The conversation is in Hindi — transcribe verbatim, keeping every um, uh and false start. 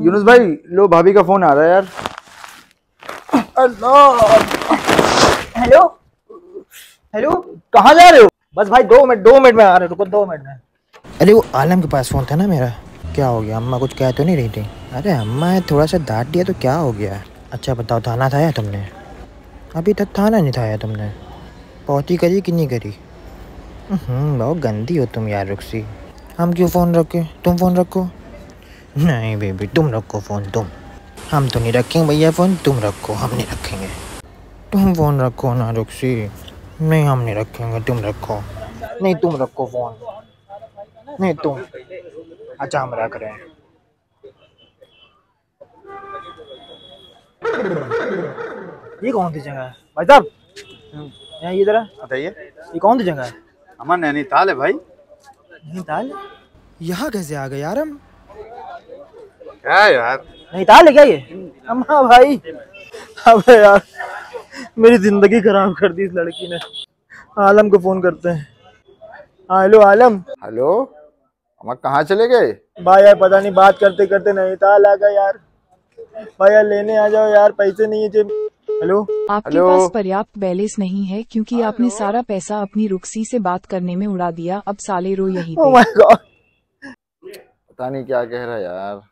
यूनुस भाई लो, भाभी का फोन आ रहा है यार। अल्लाह। हेलो हेलो, कहाँ जा रहे हो? बस भाई दो मिनट दो मिनट में आ रहे, रुको दो मिनट में। अरे वो आलम के पास फोन था ना मेरा। क्या हो गया? अम्मा कुछ कह तो नहीं रही थी? अरे अम्मा थोड़ा सा डांट दिया तो क्या हो गया? अच्छा बताओ, थाना था या तुमने? अभी तक थाना नहीं था या तुमने? पौती करी कि नहीं करी? हम्म बहुत गंदी हो तुम यार रुक्सी। हम क्यों फ़ोन रखे? तुम फ़ोन रखो। नहीं बेबी तुम रखो फ़ोन तुम। हम तो नहीं रखेंगे भैया फ़ोन, तुम रखो, हम नहीं रखेंगे। तुम फ़ोन रखो ना रुक्सी। नहीं हम नहीं रखेंगे, तुम रखो। नहीं तुम रखो फ़ोन। नहीं तुम। अच्छा हम रख रहे हैं। ये कौन सी जगह है भाई साहब? यहाँ इधर है, बताइए। ये कौन सी जगह है? हमारा नैनीताल है भाई। नैनीताल? यहाँ कैसे आ गए यार हम? क्या यार? नैनीताल है क्या ये? अम्मा भाई, अबे यार मेरी जिंदगी खराब कर दी इस लड़की ने। आलम को फोन करते हैं। हाँ हेलो आलम। हेलो, हम कहाँ चले गए? भाई यार पता नहीं, बात करते करते नैनीताल आ गए यार। भाई यार लेने आ जाओ यार, पैसे नहीं है जेब। हेलो आपके हेलो। पास पर्याप्त बैलेंस नहीं है क्योंकि आपने सारा पैसा अपनी रुक्सी से बात करने में उड़ा दिया। अब साले रो यहीं ओह पे। My God. पता नहीं क्या कह रहा है यार।